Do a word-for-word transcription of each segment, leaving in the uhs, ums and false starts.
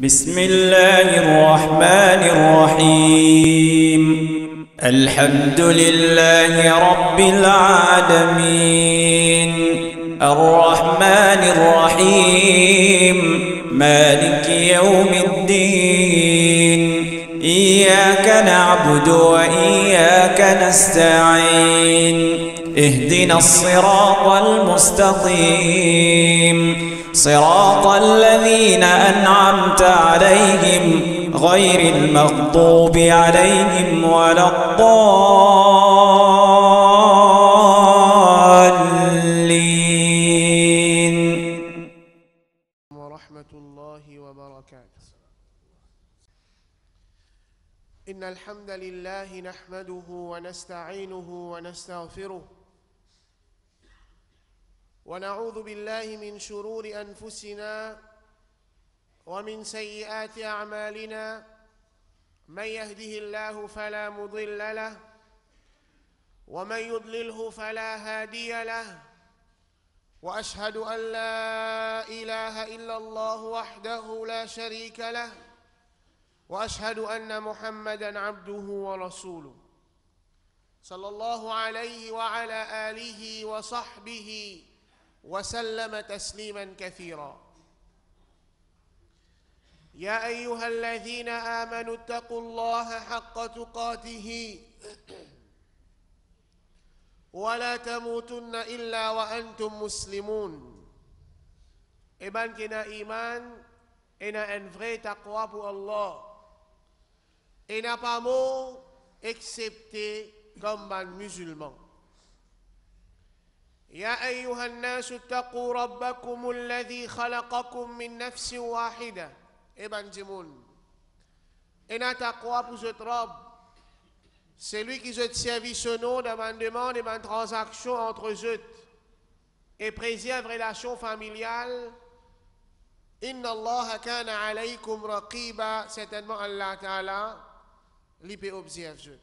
بسم الله الرحمن الرحيم الحمد لله رب العالمين الرحمن الرحيم مالك يوم الدين إياك نعبد وإياك نستعين اهدنا الصراط المستقيم صراط الذين أنعمت عليهم غير المغضوب عليهم ولا الضالين ورحمة الله وبركاته. إن الحمد لله نحمده ونستعينه ونستغفره ونعوذ بالله من شرور أنفسنا ومن سيئات أعمالنا من يهده الله فلا مضل له ومن يضلله فلا هادي له وأشهد أن لا إله إلا الله وحده لا شريك له وأشهد أن محمدًا عبده ورسوله صلى الله عليه وعلى آله وصحبه وسلم تسليما كثيرا. يا أيها الذين آمنوا اتقوا الله حق تقاته ولا تموتن إلا وأنتم مسلمون. Iban kina iman, ina un vrai taqwa pour Allah. Et n'a pas mot excepté comme un musulman. يا أيها الناس اتقوا ربكم الذي خلقكم من نفس واحدة. Ibn Jimoun. Et n'a taqwa pour ce rob. C'est lui qui se servit ce nom d'amendement et de transaction entre eux et préserve relation familiale. Inna Allah kana alaykum raqiba. Certainement Allah Ta'ala lui peut observer.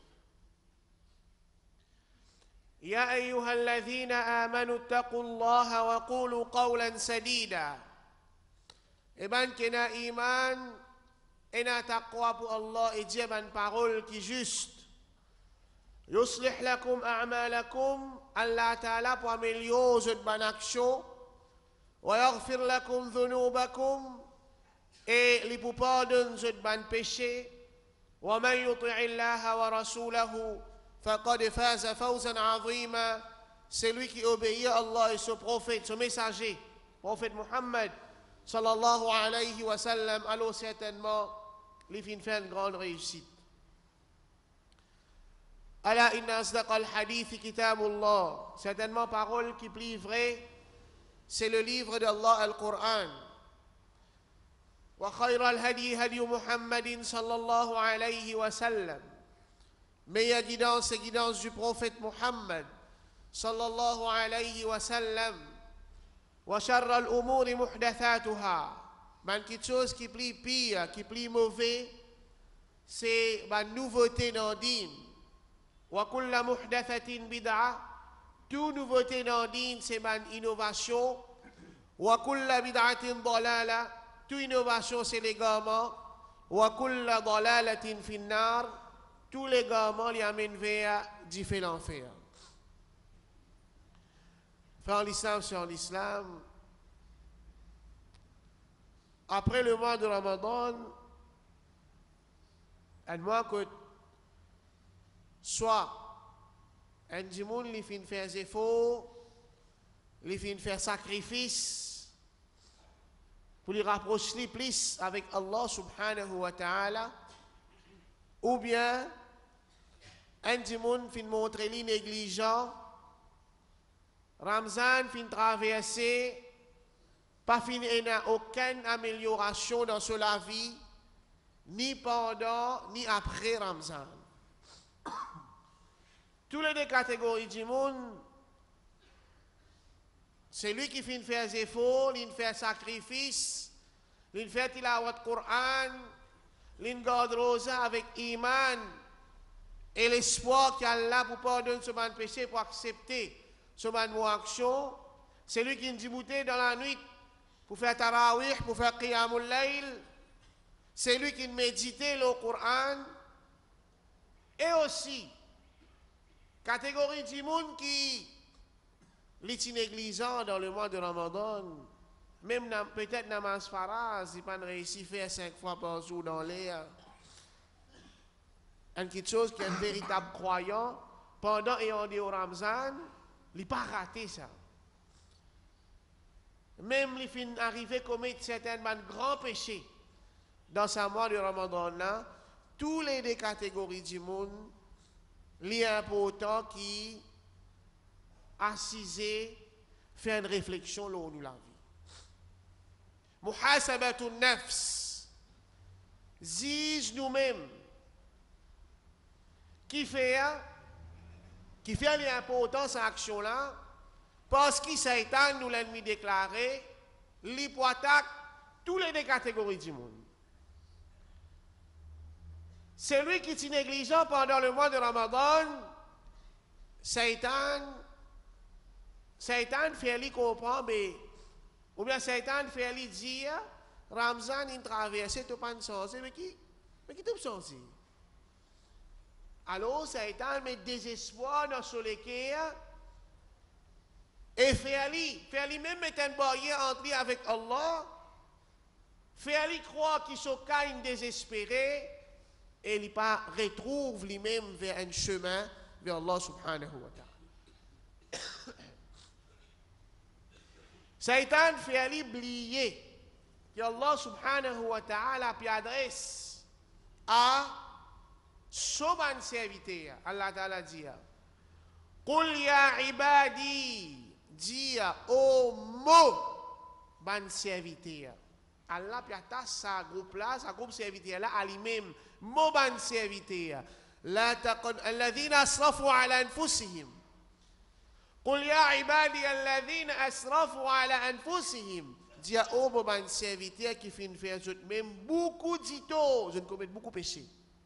يا أيها الذين آمنوا اتقوا الله وقولوا قولا سديدا. Iban kena iman, ena taqwa pour Allah et dire une parole qui juste. يصلح لكم أعمالكم. Allah Ta'ala pour améliorer cette bonne action. ويغفر لكم ذنوبكم. Et les pour pardonner cette bonne péché. ومن يطع الله ورسوله فقد فاز فوزا عظيما. C'est lui qui obéit à Allah et son prophète, son messager, prophète Muhammad sallallahu alayhi wa sallam. Alors certainement, il fin fait une grande réussite. Ala inna asdaqa al-hadith kitabullah. Certainement, parole qui plie vrai, c'est le livre d'Allah, al-Qur'an. Wa khayra al-hadi hadi Muhammadin sallallahu alayhi wa sallam. Meilleure guidance, c'est guidance du prophète Muhammad sallallahu alayhi wa sallam. Wa sharra al-umuri muhdathatuha. Man quelque chose qui plie pire, qui plie mauvais, c'est ma nouveauté dans din. Wa kulla muhdathatin bid'a. Toute nouveauté dans din, c'est ma innovation. Wa kulla bid'atin dalala. Toute innovation, c'est l'égarement. Wa kulla dalalatin finnar. Tous les garments les amènent vers du fait l'enfer. Frère l'islam sur l'islam, après le mois de Ramadan, un mois que soit un djimoun li fin faire efforts, li fin faire sacrifice pour les rapprocher plus avec Allah subhanahu wa ta'ala, ou bien un djimoun fin montrer li négligent, Ramzan fin traverser, pas fin n'a aucune amélioration dans sa vie, ni pendant, ni après Ramzan. Tous les deux catégories djimoun, c'est lui qui fin faire des efforts, il fait sacrifice, il fait tilawat Qur'an, il garde rosa avec iman, et l'espoir qu'Allah pour pardonner ce bon péché, pour accepter ce bon action, celui qui est débouté dans la nuit pour faire tarawih, pour faire qiyamul layl, c'est lui qui méditait le Coran, et aussi, catégorie du monde qui est négligent dans le mois de Ramadan, même peut-être namaz faraz, il n'a pas réussi à faire cinq fois par jour dans l'air. Quelque chose qui est un véritable croyant, pendant et en dehors Ramzan, il n'a pas raté ça. Même il fin arrivé à commettre certains grands péchés dans sa mois de Ramadan, là, tous les deux catégories du monde, il est important qui assisé, fait une réflexion lors de la vie. Muhasabatun nafs, zige nous-mêmes, qui fait, qui fait l'importance à action là, parce que Satan nous l'a déclaré, il peut attaquer toutes les deux catégories du monde. Celui qui est négligent pendant le mois de Ramadan, Satan, Satan fait lui comprendre, ou bien Satan fait lui dire, Ramzan il traverse, tu pas de sens, mais qui, mais qui t'es sens? Alors Satan met désespoir dans son cœur et fait lui, fait lui même mettre une barrière entre lui avec Allah, fait lui croire qu'il se caille désespéré. Et il pas retrouve lui-même vers un chemin vers Allah subhanahu wa ta'ala. Satan fait oublier que Allah subhanahu wa ta'ala puis adresse à son serviteur. Allah ta'ala dit Qul ya ibadi, dit au mot ban serviteur. Allah puis attache sa groupe là, sa groupe serviteur là à lui-même, mot ban serviteur. La taqul alladhina asrafu ala anfusihim. Qul ya ibadi alladhina asrafu ala anfusihim. Dit au mot ban serviteur qui fait faire même beaucoup d'ito, je ne commets beaucoup de péchés.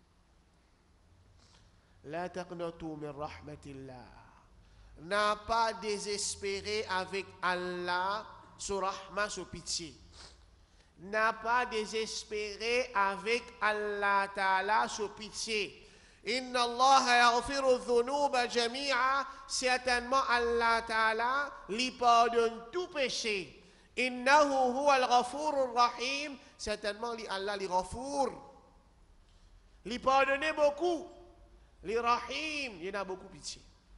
La taqnatu min rahmatillah. N'a pas désespéré avec Allah, sur rahma, sur pitié. N'a pas désespéré avec Allah Ta'ala sur pitié. Inna Allah yaghfiru dhunuba jami'a. Certainement Allah Ta'ala lui pardonne tout péché. Innahu huwa al-ghafurur rahim. Certainement Allah lui ghafour. Lui pardonne beaucoup. Lui rahim, il y en a beaucoup pitié.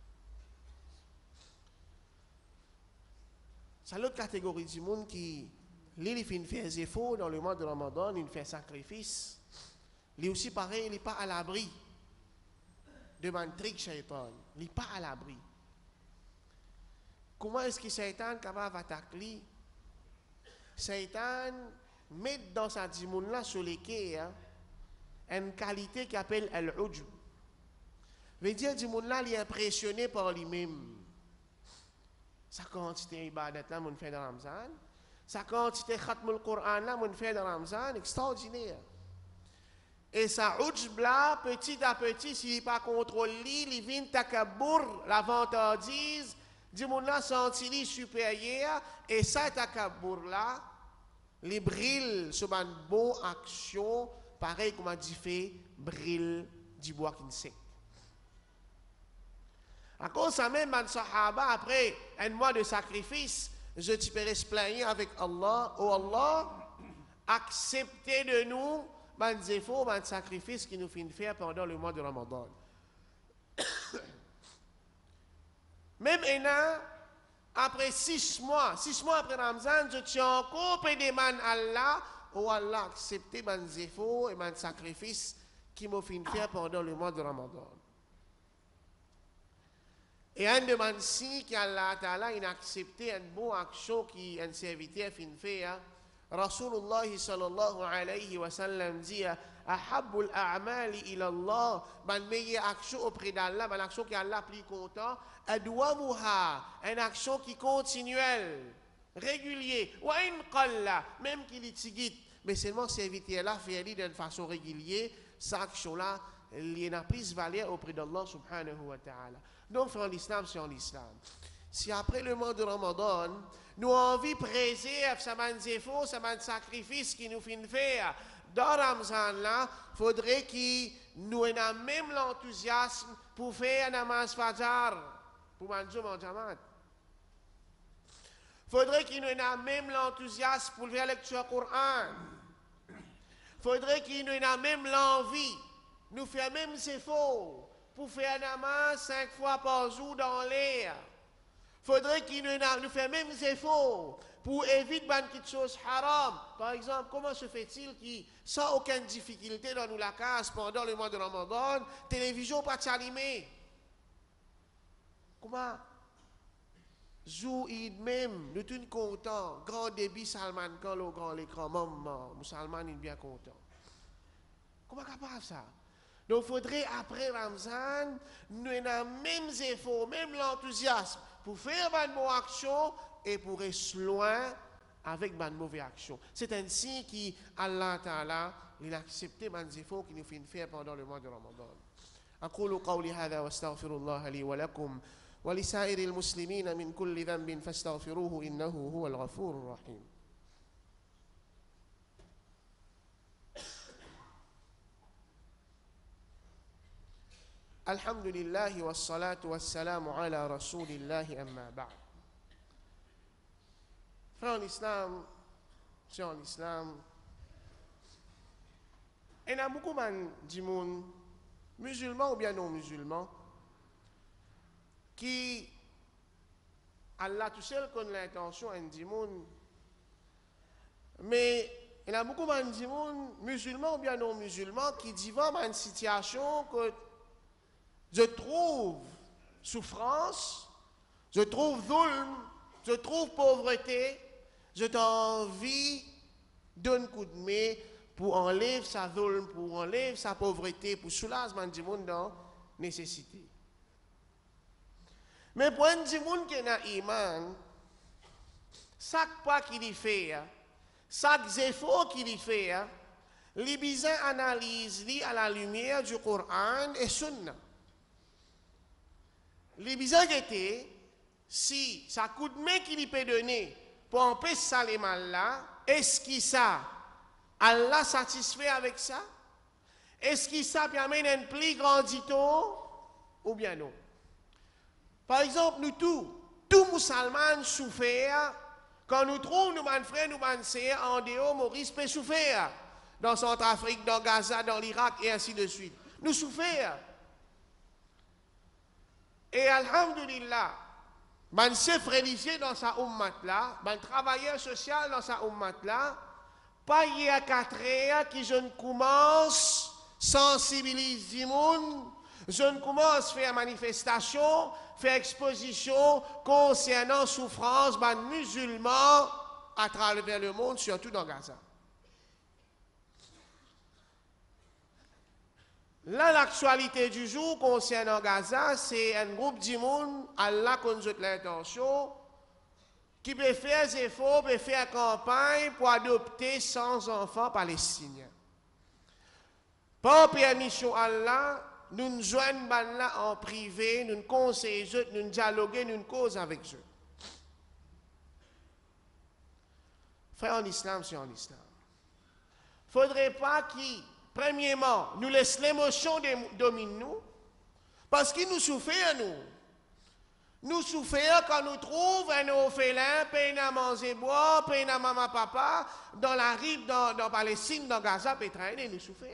C'est l'autre catégorie du monde qui lui, il fait des efforts dans le mois de Ramadan, il fait sacrifice. Lui aussi, pareil, il n'est pas à l'abri de mantrik shaitan. Il n'est pas à l'abri. Comment est-ce que Satan est capable d'attaquer? Satan met dans sa dimoun là sur les quais hein, une qualité qui appelle al-ujb. Veut dire dimoun là, il est impressionné par lui-même. Sa quantité d'ibadat là, mon fait de Ramzan. Sa quantité khatmul Qur'an là, mon fait de Ramzan, extraordinaire. Et sa ujb là, petit à petit, s'il n'est pas contrôlé, il vient takabour, la vantardise, du monde là senti supérieur, et ça takabour là, il brille sur une bonne action, pareil comme a dit fait, brille du bois qui ne sait. À cause de ça même, les sahaba, après un mois de sacrifice, je te peux se plaindre avec Allah. Oh Allah, acceptez de nous les efforts, les sacrifices qui nous finissent faire pendant le mois de Ramadan. Même Ena, après six mois, six mois après Ramzan, je tiens encore à demander à Allah, oh Allah, acceptez les efforts et les sacrifices qui m'ont fait faire pendant le mois de Ramadan. Et un demande si qu'Allah Ta'ala a accepté une bonne action qui un serviteur fin fait. Rasulullah sallallahu alayhi wa sallam dit ahabbul a'mali ila Allah, ban meilleure action auprès d'Allah, ban action qui Allah plus content, adwamuha, une action qui continuelle, régulier, wa in qalla, même qu'il est tigit, mais seulement serviteur là fait d'une façon régulière, cette action là il y a plus valeur auprès d'Allah subhanahu wa ta'ala. Donc, frère l'islam, c'est en l'islam. Si après le mois de Ramadan, nous envie de préserver ces efforts, ces sacrifices qui nous font faire. Dans Ramzan, là, il faudrait que nous ayons même l'enthousiasme pour faire namaz fajar, pour manger mon jamat. Il faudrait que nous ayons même l'enthousiasme pour faire la lecture du Coran. Il faudrait que nous ayons même l'envie, nous faire même ces efforts pour faire namaz cinq fois par jour dans l'air. Il faudrait que nous, nous fassions même des efforts pour éviter de choses haram. Par exemple, comment se fait-il que, sans aucune difficulté dans nous la casse pendant le mois de Ramadan, la télévision pas allumée? Comment? Jour Eid même, nous sommes contents. Grand débit Salman Khan, le grand écran, maman, Salman est bien content. Comment capable ça? Donc il faudrait, après Ramzan, nous ayons même efforts, même l'enthousiasme pour faire une bonne action et pour rester loin avec une mauvaise action. C'est ainsi qu'Allah Ta'ala il a accepté les efforts qu'il nous fait faire pendant le mois de Ramadan. أقول قولي هذا واستغفر الله لي ولكم ولسائر المسلمين من كل ذنب فاستغفروه إنه هو الغفور الرحيم. الحمد لله والصلاة والسلام على رسول الله أما بعد. Frères en islam, sœurs en islam, il y a beaucoup de monde, musulmans ou bien non musulmans, qui, Allah tout seul connaît l'intention de monde, mais il y a beaucoup de monde, musulmans ou bien non musulmans, qui vivent dans une situation que je trouve souffrance, je trouve zulm, je trouve pauvreté, je t'envie d'un coup de main pour enlever sa zulm, pour enlever sa pauvreté, pour soulager du monde dans nécessité. Mais pour un du monde qui a iman, chaque pas qu'il fait, chaque effort qu'il fait, les besoins analysent à la lumière du Coran et Sunna. Les besoins étaient, si ça coup de main qu'il peut donner pour empêcher ça les mal là, est-ce qu'il ça, Allah satisfait avec ça? Est-ce qu'il ça permet un plus grand dito ou bien non? Par exemple, nous tous, tous musulmans souffrent quand nous trouvons nos frères, nos sœurs en dehors, Maurice peut souffrir dans Centrafrique, dans Gaza, dans l'Irak et ainsi de suite. Nous souffrons. Et alhamdulillah, man chef religieux dans sa ummat là, man travailleur social dans sa ummat là, pas il y a quatre heures que je ne commence sensibiliser le monde, je ne commence faire manifestation, faire exposition concernant souffrance man musulmans à travers le monde, surtout dans Gaza. Là, l'actualité du jour concernant Gaza, c'est un groupe de monde, Allah conduit l'intention, qui peut faire des efforts, peut faire campagne pour adopter cent enfants palestiniens. Par permission Allah, nous nous joignons là en privé, nous nous conseillons, nous nous dialoguons, nous nous causons avec eux. Frère en islam, c'est en islam. Il ne faudrait pas qu'ils, premièrement, nous laissent l'émotion dominer nous, parce qu'ils nous souffrent, nous. Nous souffrons quand nous trouvons un orphelin, peine à manger boire, peine à maman, papa, dans la rive, dans, dans Palestine, dans Gaza, peut traîner, nous souffrons.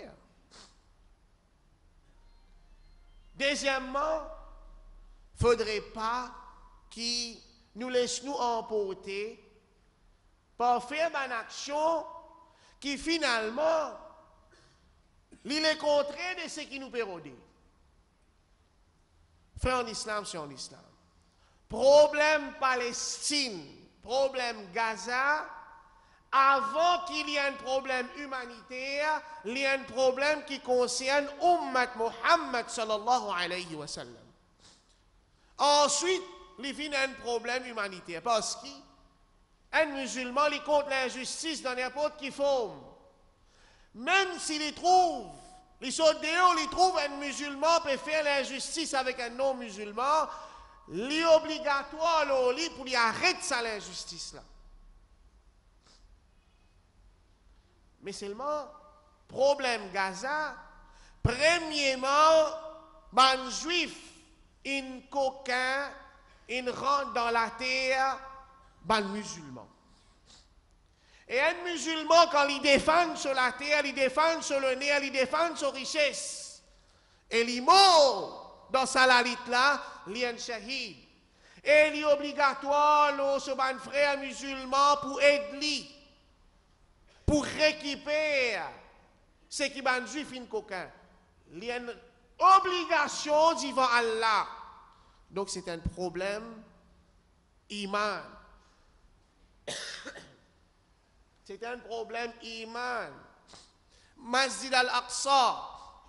Deuxièmement, il ne faudrait pas qu'ils nous laissent nous emporter par faire une action qui finalement, il est contraire de ce qui nous pérodait. Frère en islam, c'est en islam. Problème Palestine, problème Gaza, avant qu'il y ait un problème humanitaire, il y a un problème qui concerne Ummat Muhammad sallallahu alayhi wa sallam. Ensuite, il y a un problème humanitaire parce qu'un musulman il contre l'injustice dans n'importe quelle forme. Même s'il trouve, il saute dehors, il trouve un musulman peut faire l'injustice avec un non-musulman, li obligatoire lo li pour lui arrêter ça l'injustice là. Mais seulement problème Gaza, premièrement, ban juif, in coquin, in rentre dans la terre, ban musulman. Et un musulman, quand il défend sur la terre, il défend sur le nez, il défend sur richesse. Et il mort dans sa lalite là, il est un shahid. Et il est obligatoire, là, ce ban frère musulman, pour aider, pour récupérer ce qui ban juif in coquin. Il y a une obligation devant Allah. Donc c'est un problème iman. C'est un problème iman. Masjid al-Aqsa.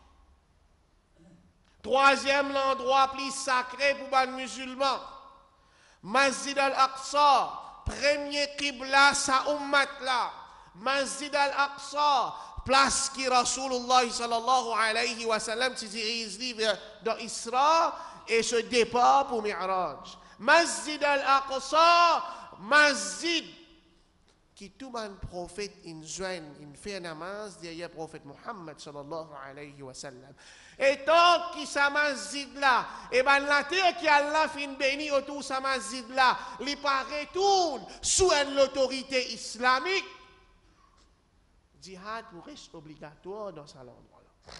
Troisième endroit plus sacré pour les musulmans. Masjid al-Aqsa. Premier qibla sa ummat là. Masjid al-Aqsa. Place qui Rasulullah sallallahu alayhi wa sallam se dirige dans Isra et se départ pour Mi'raj. Masjid al-Aqsa. Masjid qui tout le prophète in joigne, in fait namaz derrière le prophète Muhammad sallallahu alayhi wa sallam. Et tant que sa masjid là, et ben la terre qui Allah fin béni autour de sa masjid là, il pas retourne sous l'autorité islamique. Jihad reste obligatoire dans cet endroit-là.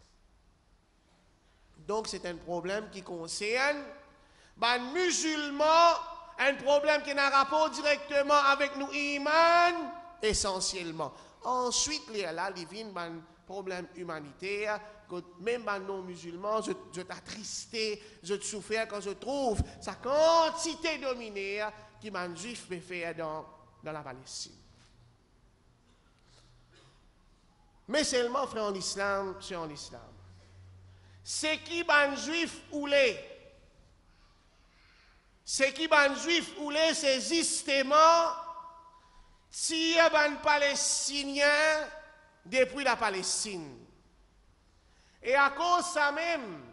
Donc c'est un problème qui concerne les musulmans. Un problème qui n'a rapport directement avec nous, iman, essentiellement. Ensuite, il y a là, il y a un problème humanitaire, que même les non-musulmans, je, je t'attristé, je te souffert quand je trouve sa quantité dominée qui m'a juif peut faire dans, dans la Palestine. Mais seulement, frère, en islam, c'est en islam. C'est qui m'a juif ou les Ce qui ban juif ou les c'est justement si ban palestinien depuis la Palestine. Et à cause de ça même,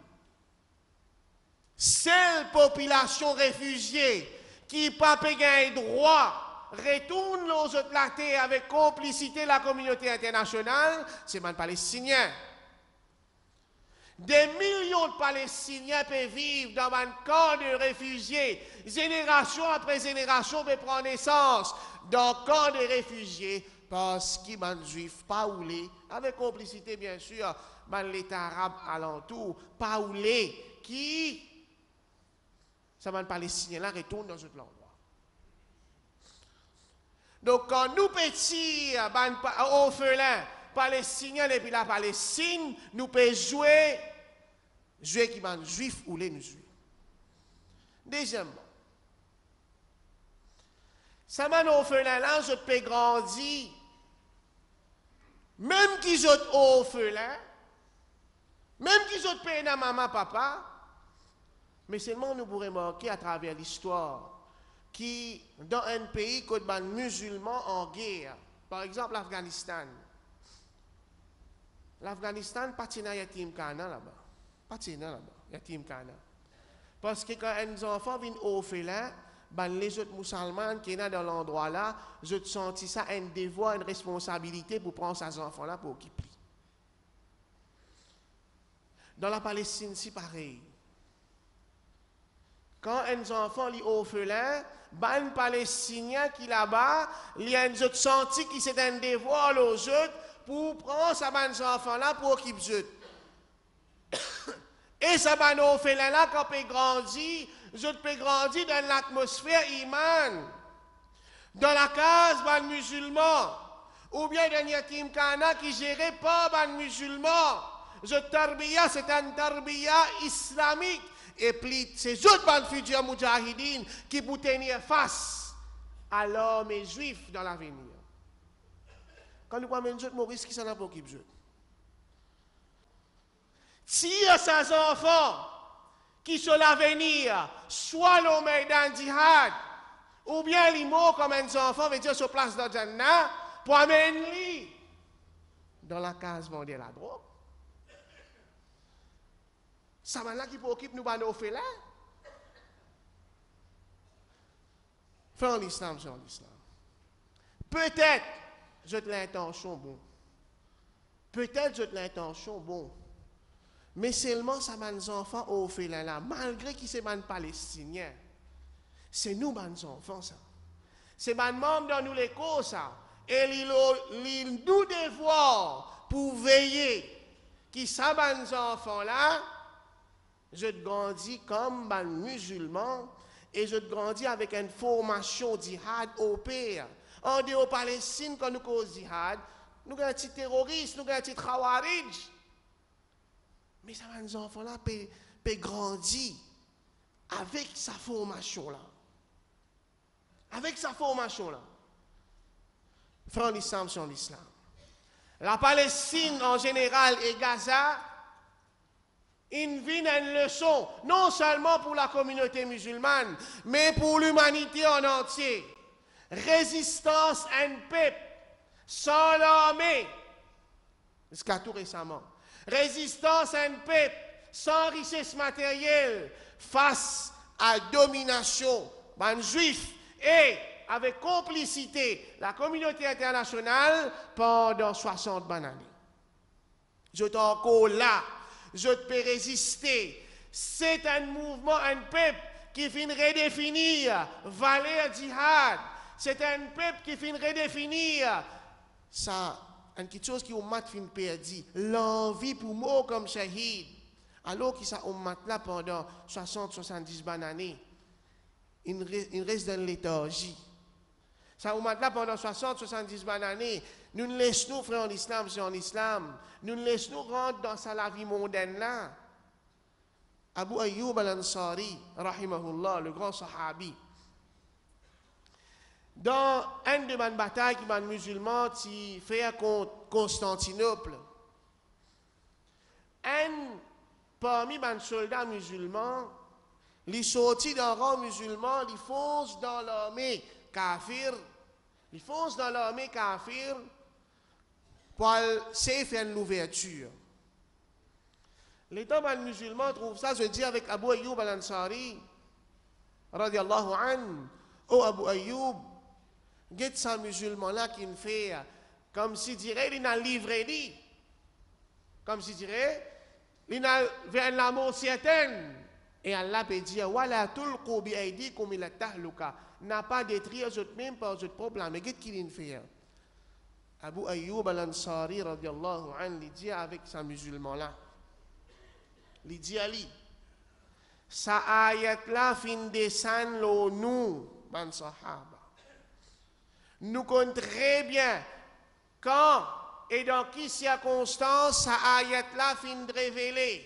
cette population réfugiée qui n'a pas gagné droit retourne aux autres la terre avec complicité de la communauté internationale, c'est ban palestinien. Des millions de Palestiniens peuvent vivre dans un camp de réfugiés. Génération après génération peuvent prendre naissance dans un camp de réfugiés parce qu'ils sont juifs, pas oulés, avec complicité bien sûr, man l'État arabe alentour, pas oulés, qui, ça va Palestiniens là retourne dans cet endroit. Donc quand nous petits, orphelins, Palestiniens depuis la Palestine, nous pouvons jouer, jouer qui sont juifs ou les nous jouer. Deuxièmement, ça m'a orphelin là, je peux grandir, même qui sont orphelins, même qui sont payés dans maman, papa, mais seulement nous pourrons marquer à travers l'histoire qui, dans un pays que les musulmans en guerre, par exemple l'Afghanistan, l'Afghanistan, pas de yatim kana là-bas. Pas de là-bas, yatim kana. Parce que quand un enfant vient orphelin, ben les autres musulmans qui sont dans l'endroit là, je te sens ça un devoir, une responsabilité pour prendre ces enfants-là pour occuper. Dans la Palestine, c'est pareil. Quand un enfant est orphelin, ben Palestinien qui là-bas, il y a un autre senti qui c'est un devoir aux autres pour prendre ces enfants-là pour occuper eux. Et ça va nous faire là quand on grandit, je peux grandir dans l'atmosphère iman, dans la case ban musulman, ou bien dans yatim kana qui géré par ban musulman. Je tarbiya, c'est un tarbiya islamique. Et puis, c'est autres ban futurs moudjahidines qui pour tenir face à l'homme juif dans l'avenir. Quand nous parlons de Maurice, qui s'en a pour qui besoin? Si ces enfants qui sont l'avenir, soit le Maïdan Jihad, ou bien les mots comme un enfant veut dire sur place dans Jannah, pour amener dans la case vendre la drogue. Ça va là qui peut occuper nous, nos félins. Frère l'islam, c'est l'islam. Peut-être, j'ai l'intention bon. Peut-être j'ai l'intention bon. Mais seulement ça m'a des enfants au fait là, là, malgré qu'ils sont des Palestiniens. C'est nous, les enfants, ça. C'est les membres dans nous les causes, ça. Et ils nous devoir pour veiller qui ça, les enfants là, je grandis comme un musulman et je grandis avec une formation djihad au père. En dehors de Palestine, quand nous causons djihad, nous avons un petit terroriste, nous avons un petit khawarij. Mais ça, les enfants là, peuvent grandir avec sa formation là. Avec sa formation là. Frère l'islam sur l'islam. La Palestine en général et Gaza, ils vivent une leçon, non seulement pour la communauté musulmane, mais pour l'humanité en entier. Résistance à un peuple sans l'armée, jusqu'à tout récemment. Résistance à un peuple sans richesse matérielle face à la domination des juifs et avec complicité la communauté internationale pendant soixante années. Je suis encore là, je peux résister. C'est un mouvement, un peuple qui finit redéfinir valeur djihad. C'est un peuple qui finit redéfinir ça, quelque chose qui au mat fin perdu, l'envie pour moi comme shahid. Alors qu'il ça au mat là pendant soixante soixante-dix années, il reste dans l'éthargie. Ça au mat là pendant soixante soixante-dix années, nous ne laissons frère en islam, c'est en islam, nous ne laissons rentrer dans sa la vie mondaine là. Abu Ayyub al-Ansari, rahimahullah, le grand sahabi, dans une de mes batailles qui les musulmans qui fait contre Constantinople, un parmi les soldats musulmans, il sortit d'un rang musulman, il fonce dans l'armée kafir, il fonce dans l'armée kafir pour faire l'ouverture. Les temps musulmans trouvent ça, je dis avec Abu Ayyub al-Ansari, radiallahu an, oh Abu Ayyub, get ça musulman là qui fait comme si dirait il a livré dit, comme si dirait il a vers la mort certaine. Et Allah peut dire wala tulqu bi aydikum ila tahluka, n'a pas détruire votre même par votre problème. Mais qu'est-ce qu'il fait? Abu Ayyub al-Ansari radiallahu an, il dit avec sa musulman là, il dit Ali, sa ayat là fin descend le nous, ban sahaba. Nous connaissons très bien quand et dans quelles circonstances sa ayat là fin de révéler.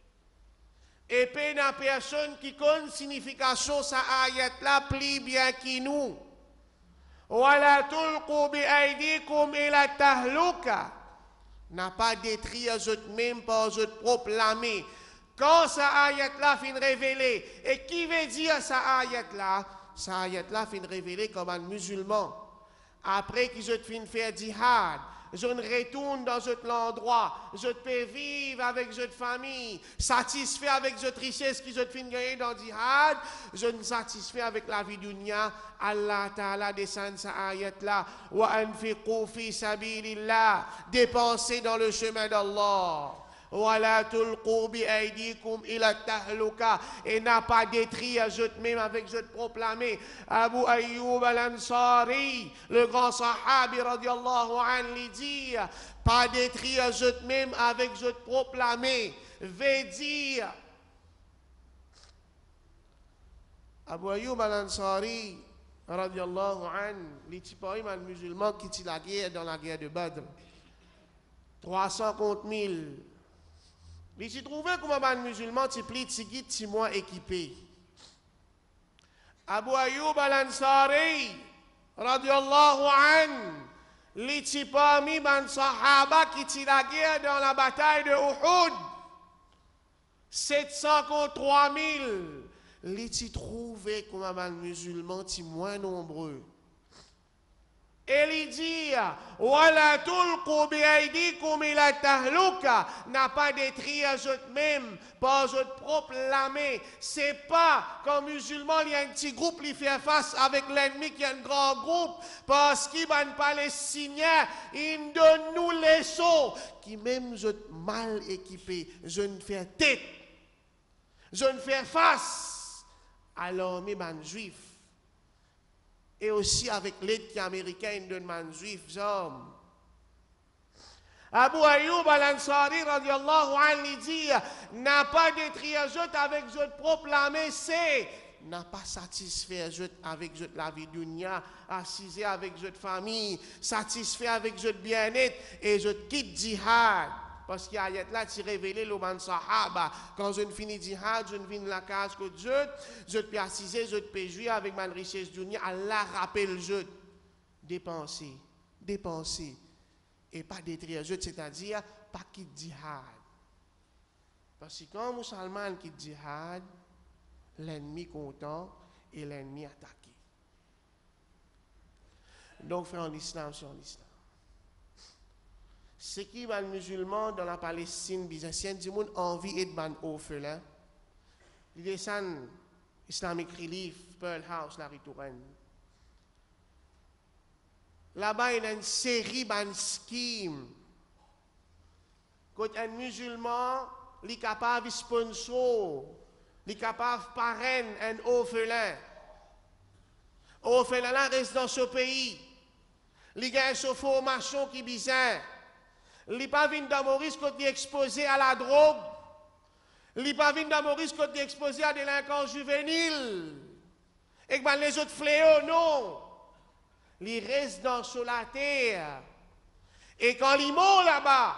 Et puis, il y a personne qui connaît la signification de sa ayat là plus bien que nous. Wala tulqu bi aydikum ila tahluka. N'a pas détruire même par votre propre lame. Quand sa ayat là fin révélée, et qui veut dire sa ayat là? Sa ayat là fin révélée comme un musulman. Après qu'ils ont fin faire djihad, je retourne dans cet endroit, je peux vivre avec cette famille, satisfait avec cette richesse qu'ils ont fin gagner dans le djihad, je me satisfais avec la vie dunya. Allah Ta'ala descend sa ayat là, wa anfiqu fi sabilillah, dépensez dans le chemin d'Allah. Wala tulqu bi aydikum ila tahluka, et n'a pas détruire même avec je proclamé. Abu Ayyub al-Ansari, le grand sahabi radiallahu anhu, lui dit pas détruire même avec je proclamé, veut dire Abu Ayyub al-Ansari radiallahu anhu, les types musulmans qui tirent la guerre dans la guerre de Badr, trois cents contre mille. Il s'y trouvait comme un musulman qui plie de guide six mois équipé. Abu Ayyub al-Ansari, radiallahu an, il s'y parmi les sahaba qui tirent la guerre dans la bataille de Uhud. sept cents contre trois mille. Il s'y trouvait comme un musulman qui moins nombreux. Et il dit, Wala tulqu bi aydikum ila tahluka, n'a pas détruit à eux-mêmes par votre propre main. C'est pas comme musulman, il y a un petit groupe qui fait face avec l'ennemi qui est un grand groupe, parce qu'il va palestinien, il donne nous les sauts, qui même je mal équipé, je ne fais tête, je ne fais face à l'armée ban juif. Et aussi avec l'aide qui est américaine de man juif, hommes. Abu Ayyub al-Ansari, radiallahu anhu, dit, n'a pas détruit avec votre propre main, c'est, n'a pas satisfait avec la vie dunya, assisé avec votre famille, satisfait avec votre bien-être, et je quitte djihad. Parce qu'il y a là, tu révélé le man sahaba. Quand je ne finis djihad, je ne viens de la case que Dieu, je peux assiser, je peux jouir avec ma richesse dunya. Allah rappelle je dépenser, dépenser. Et pas détruire je, c'est-à-dire pas quitter djihad. Parce que quand un musulman quitte djihad, l'ennemi content et l'ennemi attaqué. Donc, frère en islam, c'est en islam. Ce qui va le musulman dans la Palestine byzantine, du monde envie et de ban orphelin. Il descend Islamic Relief, Pearl House, la Ritourenne. Là-bas, il y a une série de schemes. Quand un musulman est capable de sponsor, il est capable de parrainer un orphelin. Orphelin reste dans ce pays. Il y a une formation qui est bizarre. Il n'est pas venu dans Maurice quand il est exposé à la drogue. Il n'est pas venu dans Maurice quand il est exposé à des délinquants juvéniles. Et que les autres fléaux, non. Il reste dans sur la terre. Et quand il monte là-bas,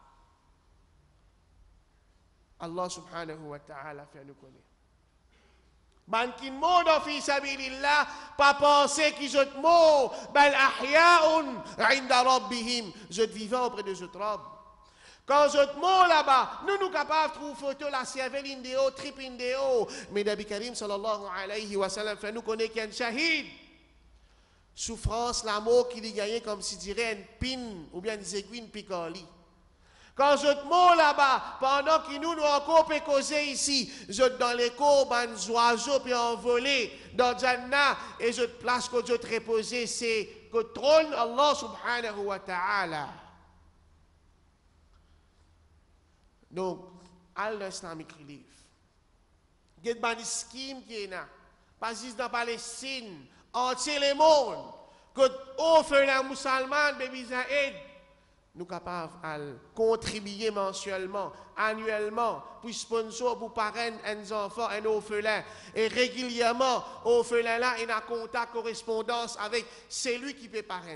Allah subhanahu wa ta'ala fait nous connaître. Man qui monte en fi sabilillah, pas penser qu'ils sont morts, bal ahya'un 'inda rabbihim, je vivant auprès de ce robe. Quand je morts là-bas, nous nous capables de trouver photo la cervelle indéo, trip indéo, mais Nabi Karim sallallahu alayhi wa sallam fait nous connaître qu'il y a un shahid. Souffrance, l'amour qu'il y gagné comme si dirait une pin ou bien des aiguilles picoli. Quand je te mets là-bas, pendant que nous nous encore peut causer ici, je te dans les courbes, des oiseaux puis envolés dans Jannah et je te place que je te reposer, c'est que trône Allah subhanahu wa ta'ala. Donc, al-Islamic Relief. Il y a des schèmes qui est là, pas juste dans la Palestine, entier le monde, que offre les musulmans, bébé aide. Nous sommes capables de contribuer mensuellement, annuellement, pour sponsor, pour parrainer un enfant, un orphelin. Et régulièrement, l'orphelin là, il a contact, correspondance avec celui qui peut parrainer.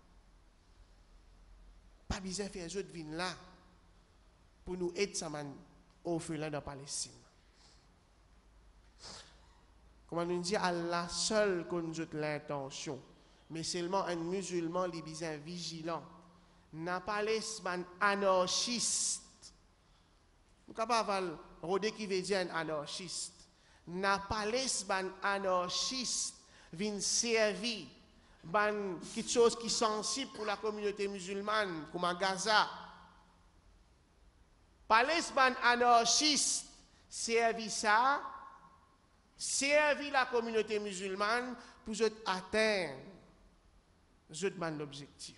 Pas besoin de faire un jeu de vin là pour nous aider à orphelin dans la Palestine. Comment nous dit, Allah seul connaît l'intention, mais seulement un musulman, il est vigilant. N'a pas les anarchistes. Nous sommes capables de rôder qui veut dire un anarchiste. N'a pas les anarchistes viennent servir quelque chose qui est sensible pour la communauté musulmane, comme à Gaza. Pas les anarchistes servir ça, servir la communauté musulmane pour atteindre l'objectif.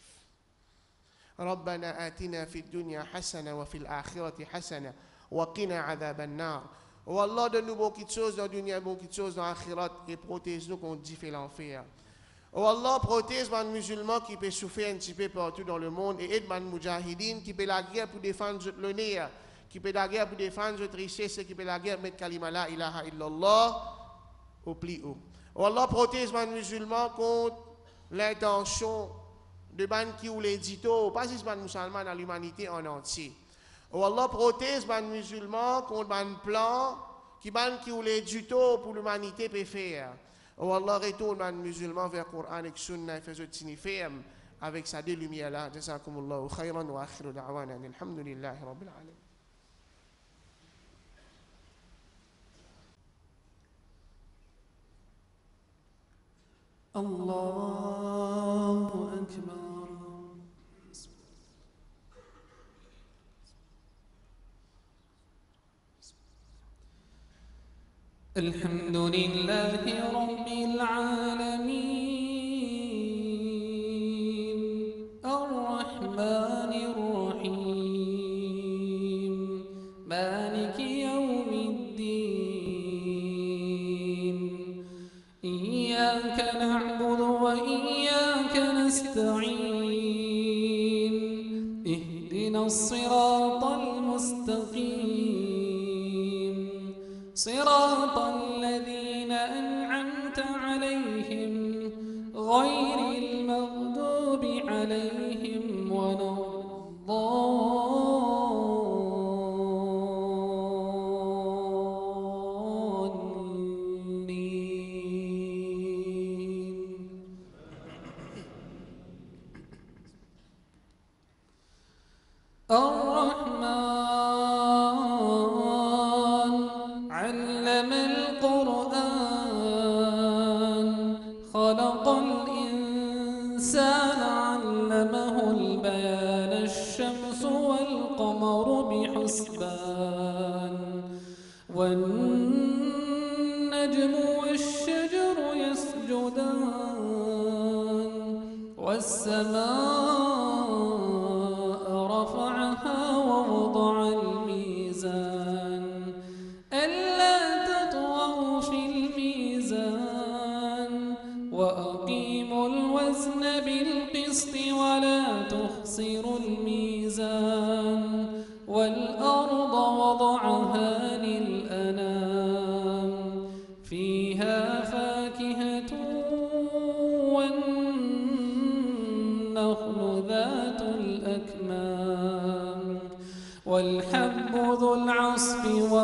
ربنا آتنا في الدنيا حسنة وفي الآخرة حسنة وقنا عذاب النار. Oh Allah, donne-nous beaucoup de choses dans la dunya, beaucoup de choses dans l'akhirat et protège-nous contre différents l'enfer. Oh Allah, protège les musulmans qui peuvent souffrir un petit peu partout dans le monde et aide les mujahidines qui peuvent la guerre pour défendre l'honneur, qui peuvent la guerre pour défendre notre richesse et qui peuvent la guerre pour mettre kalima la ilaha illallah au plus haut. Oh Allah, protège les musulmans contre l'intention de ban qui ou l'édito, pas juste ban musulman dans l'humanité en entier. Oh Allah protège ban musulman contre ban plan qui ban qui ou l'édito pour l'humanité peut faire. Oh Allah retourne ban musulman vers le Coran et Sunna et fait ce ferme avec sa deux lumières là. Jazakumullahu khayran wa akhiru da'wana alhamdulillahi rabbil alamin. Allah أكبر. الحمد لله رب العالمين الرحمن الرحيم مالك يوم الدين إياك نعبد وإياك نستعين اهدنا الصراط المستقيم صراط الذين أنعمت عليهم غير المغضوب عليهم ولا الضالين. الرحمن علم القرآن خلق الإنسان علمه البيان الشمس والقمر بحسبان والنجم والشجر يسجدان والسماء رفعها ووضع الميزان ألا تطغوا في الميزان وأقيموا الوزن بالقسط ولا تخسروا الميزان والأرض وضعها للأنام فيها فاكهة والنخل ذات الأكمام والحب ذو العصف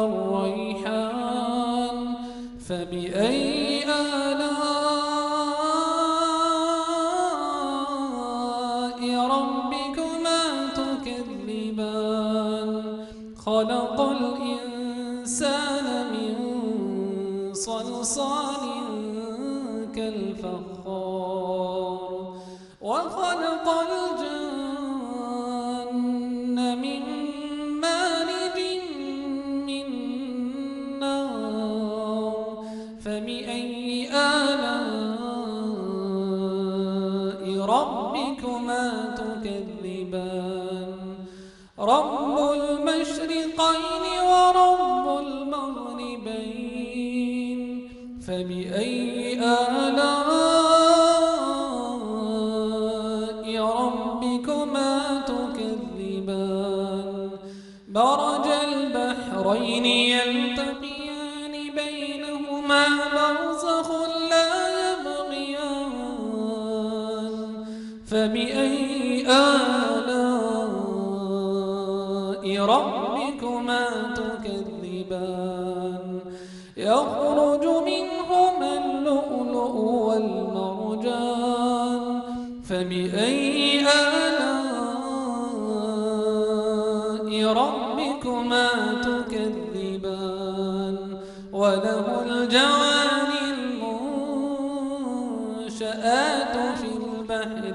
والريحان فبأي آلاء ربكما تكذبان خلق الإنسان من صلصال كالفخار وخلق الجن من مارج من نار فبأي آلاء ربكما تكذبان رب المشرقين ورب المغربين فبأي آلاء ربكما تكذبان مرج البحرين يلتقيان بينهما برزخ لا يبغيان فبأي آلاء ربكما تكذبان يخرج منهما اللؤلؤ والمرجان فبأي آلاء ربكما تكذبان وله الجوار المنشآت في البحر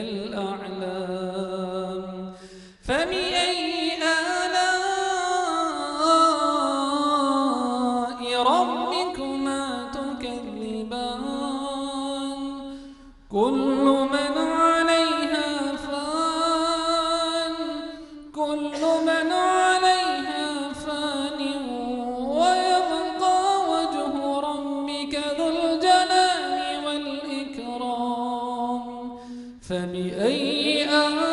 كالأعلام فبأي آلاء ربكما تكذبان كل من عليها فان كل من عليها فان ويبقى وجه ربك ذو الجلال والإكرام فبأي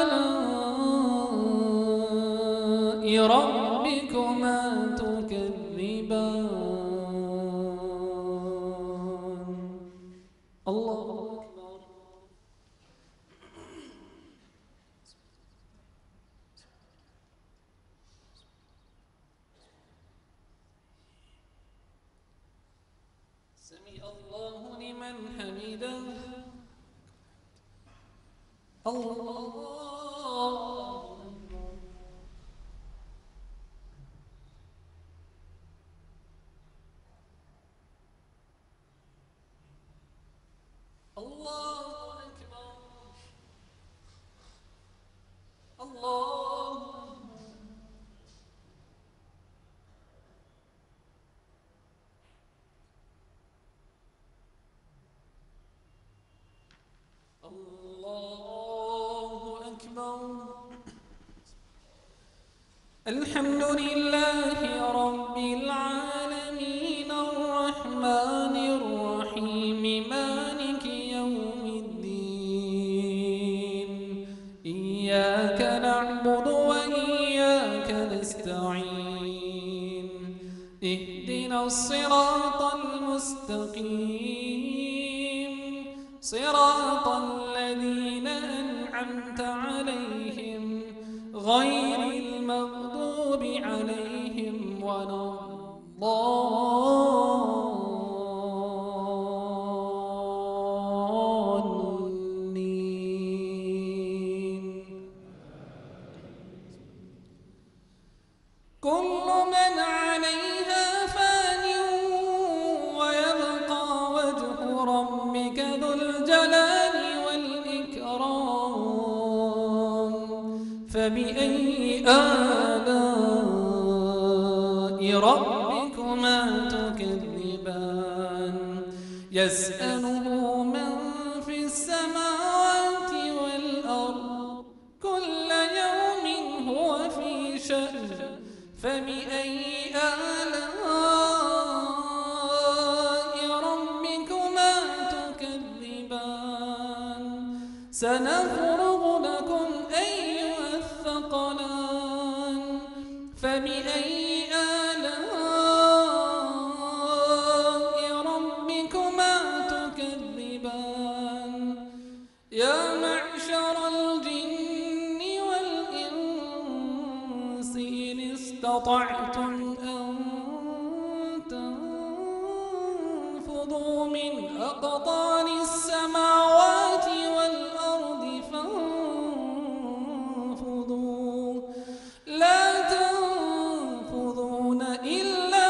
آلاء ربكما تكذبان. الله أكبر. سمع الله لمن حمده. الله الله أكبر. الله أكبر. الحمد لله رب العالمين الرحمن الرحيم مالك يوم الدين إياك نعبد وإياك نستعين اهدنا الصراط المستقيم صراط الذين أنعمت عليهم غير المغضوب عليهم ولا الضالين. كل من عليها فان ويبقى وجه ربك ذو الجلال والإكرام فبأي آلاء ربكما تكذبان يسأله من في السماوات والأرض كل يوم هو في شأن فبأي آلاء ربكما تكذبان سنفرغ لكم أيها الثقلان فبأي آلاء ربكما تكذبان يا معشر الجن والإنس إن استطعتم أن تنفذوا من أقطار السماوات والأرض فانفذوا لا تنفذون إلا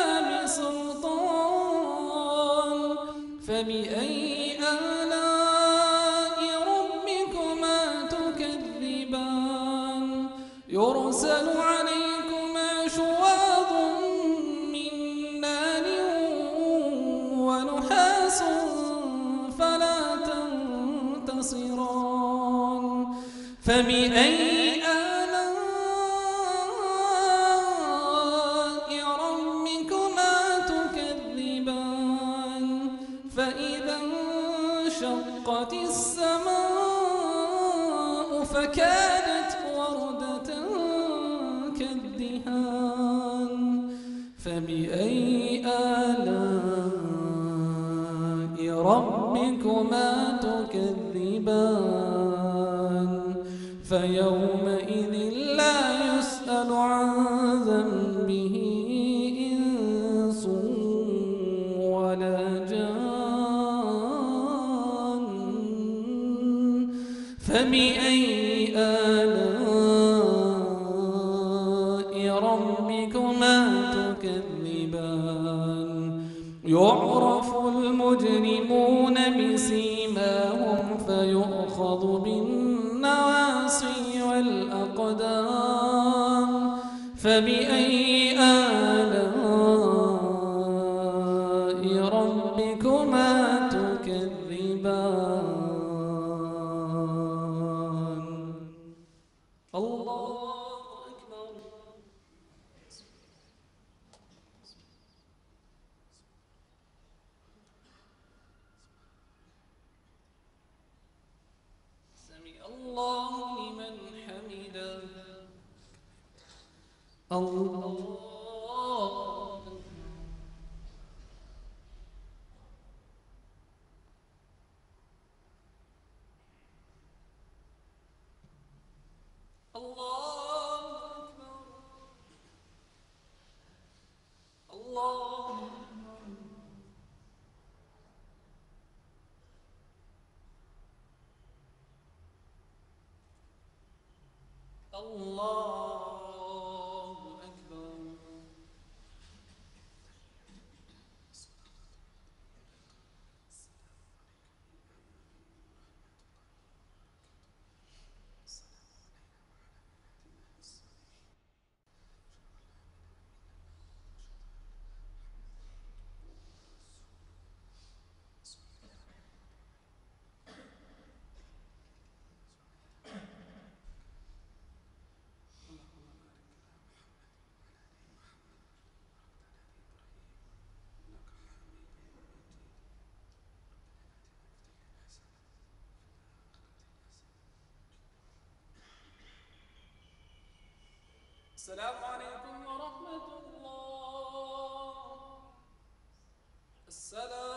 بسلطان فبأي آلاء ربكما تكذبان يرسل عليكما شواظ من نار ونحاس فلا تنتصران فبأي آلاء ربكما تكذبان فإذا انشقت السماء فكانت وردة كالدهان فبأي آلاء ربكما تكذبان فيومئذ لا يسأل عن ذنبه إنس ولا جان فبأي آلاء ربكما تكذبان يعرف المجرمون بسيماهم فيؤخذ بالنواصي والأقدام فبأي آلاء ربكما تكذبان الله أكبر. سمع الله لمن حمده الله الله أكبر الله الله أكبر. السلام عليكم ورحمة الله. السلام